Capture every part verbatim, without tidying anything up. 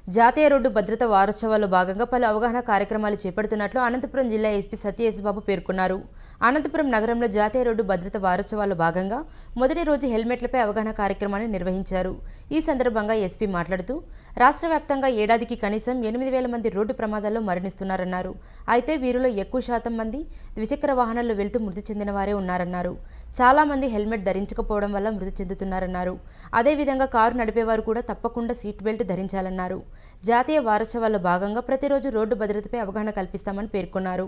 జాతీయ రోడ్డు భద్రత వారోత్సవాల్లో భాగంగా పలు అవగాహన కార్యక్రమాలు చేపడుతున్నట్లు అనంతపురం జిల్లా ఎస్పీ సత్యయేసు బాబు పేర్కొన్నారు. అనంతపురం నగరంలో జాతీయ రోడ్డు భద్రత వారోత్సవాల్లో భాగంగా మొదటి రోజు హెల్మెట్లపై అవగాహన కార్యక్రమాన్ని నిర్వహించారు. ఈ సందర్భంగా ఎస్పీ మాట్లాడుతూ రాష్ట్ర వ్యాప్తంగా ఏడాదికి కనీసం ఎనిమిది వేల మంది రోడ్డు ప్రమాదాల్లో మరణిస్తున్నారన్నారు. అయితే వీరిలో ఎక్కువ శాతం మంది ద్విచక్ర వాహనాల్లో వెళ్తూ మృతి చెందిన వారే ఉన్నారన్నారు. చాలా మంది హెల్మెట్ ధరించకపోవడం వల్ల మృతి చెందుతున్నారన్నారు. అదేవిధంగా కారు నడిపేవారు కూడా తప్పకుండా సీట్ బెల్ట్ ధరించాలన్నారు. జాతీయ వారోత్సవాల్లో భాగంగా ప్రతిరోజు రోడ్డు భద్రతపై అవగాహన కల్పిస్తామని పేర్కొన్నారు.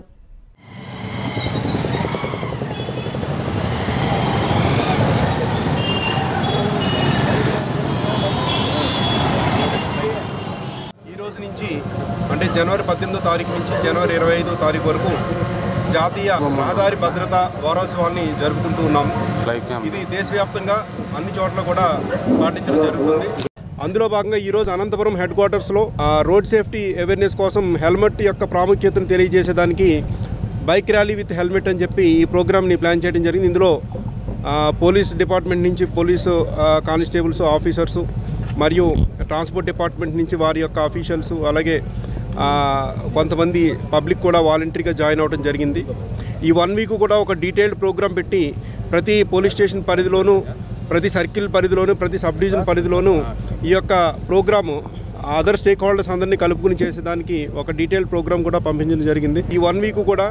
ఈరోజు నుంచి అంటే జనవరి పద్దెనిమిదో తారీఖు నుంచి జనవరి ఇరవై ఐదో తారీఖు వరకు జాతీయ రహదారి భద్రత వారోత్సవాన్ని జరుపుకుంటూ ఉన్నాము. ఇది దేశవ్యాప్తంగా అన్ని చోట్ల కూడా పాటించడం జరుగుతుంది. అందులో భాగంగా ఈరోజు అనంతపురం హెడ్ క్వార్టర్స్లో రోడ్ సేఫ్టీ అవేర్నెస్ కోసం హెల్మెట్ యొక్క ప్రాముఖ్యతను తెలియజేసేదానికి బైక్ ర్యాలీ విత్ హెల్మెట్ అని చెప్పి ఈ ప్రోగ్రామ్ని ప్లాన్ చేయడం జరిగింది. ఇందులో పోలీస్ డిపార్ట్మెంట్ నుంచి పోలీసు కానిస్టేబుల్స్ ఆఫీసర్సు మరియు ట్రాన్స్పోర్ట్ డిపార్ట్మెంట్ నుంచి వారి యొక్క అఫీషియల్స్ అలాగే కొంతమంది పబ్లిక్ కూడా వాలంటరీగా జాయిన్ అవ్వడం జరిగింది. ఈ వన్ వీక్ కూడా ఒక డీటెయిల్డ్ ప్రోగ్రాం పెట్టి ప్రతి పోలీస్ స్టేషన్ పరిధిలోనూ ప్రతి సర్కిల్ పరిధిలోనూ ప్రతి సబ్ డివిజన్ పరిధిలోనూ ఈ యొక్క ప్రోగ్రాము అదర్ స్టేక్ హోల్డర్స్ అందరినీ కలుపుకుని చేసేదానికి ఒక డీటెయిల్డ్ ప్రోగ్రాం కూడా పంపించడం జరిగింది. ఈ వన్ వీక్ కూడా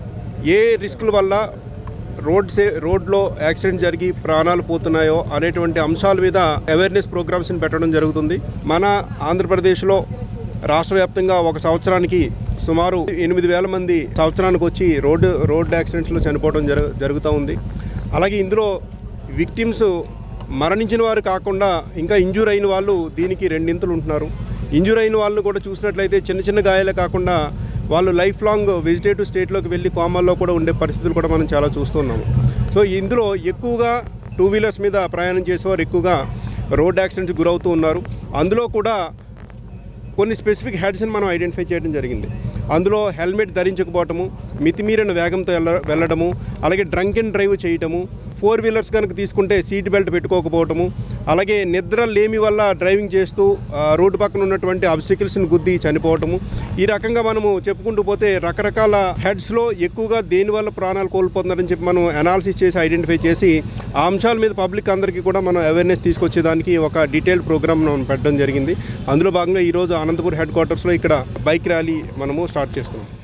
ఏ రిస్కుల వల్ల రోడ్ సే రోడ్లో యాక్సిడెంట్ జరిగి ప్రాణాలు పోతున్నాయో అనేటువంటి అంశాల మీద అవేర్నెస్ ప్రోగ్రామ్స్ని పెట్టడం జరుగుతుంది. మన ఆంధ్రప్రదేశ్లో రాష్ట్ర వ్యాప్తంగా ఒక సంవత్సరానికి సుమారు ఎనిమిది వేల మంది సంవత్సరానికి వచ్చి రోడ్డు రోడ్ యాక్సిడెంట్స్లో చనిపోవడం జరు జరుగుతూ ఉంది. అలాగే ఇందులో విక్టిమ్స్ మరణించిన వారు కాకుండా ఇంకా ఇంజూర్ అయిన వాళ్ళు దీనికి రెండింతలు ఉంటున్నారు. ఇంజూర్ అయిన వాళ్ళు కూడా చూసినట్లయితే చిన్న చిన్న గాయాలే కాకుండా వాళ్ళు లైఫ్ లాంగ్ వెజిటేటివ్ స్టేట్లోకి వెళ్ళి కోమాల్లో కూడా ఉండే పరిస్థితులు కూడా మనం చాలా చూస్తున్నాము. సో ఇందులో ఎక్కువగా టూ వీలర్స్ మీద ప్రయాణం చేసేవారు ఎక్కువగా రోడ్ యాక్సిడెంట్స్ గురవుతూ ఉన్నారు. అందులో కూడా కొన్ని స్పెసిఫిక్ హెడ్స్ని మనం ఐడెంటిఫై చేయడం జరిగింది. అందులో హెల్మెట్ ధరించకపోవటము, మితిమీరిన వేగంతో వెళ్ళ వెళ్ళడము అలాగే డ్రంక్ అండ్ డ్రైవ్ చేయటము, ఫోర్ వీలర్స్ కనుక తీసుకుంటే సీట్ బెల్ట్ పెట్టుకోకపోవటము, అలాగే నిద్ర లేమి వల్ల డ్రైవింగ్ చేస్తూ రోడ్డు పక్కన ఉన్నటువంటి ఆబ్స్టికల్స్ని గుద్ది చనిపోవటము. ఈ రకంగా మనము చెప్పుకుంటూ పోతే రకరకాల హెడ్స్లో ఎక్కువగా దేనివల్ల ప్రాణాలు కోల్పోతున్నారని చెప్పి మనం అనాలిసిస్ చేసి ఐడెంటిఫై చేసి ఆ అంశాల మీద పబ్లిక్ అందరికీ కూడా మనం అవేర్నెస్ తీసుకొచ్చేదానికి ఒక డీటెయిల్డ్ ప్రోగ్రామ్ మనం పెట్టడం జరిగింది. అందులో భాగంగా ఈరోజు అనంతపురం హెడ్ క్వార్టర్స్లో ఇక్కడ బైక్ ర్యాలీ మనము స్టార్ట్ చేస్తున్నాం.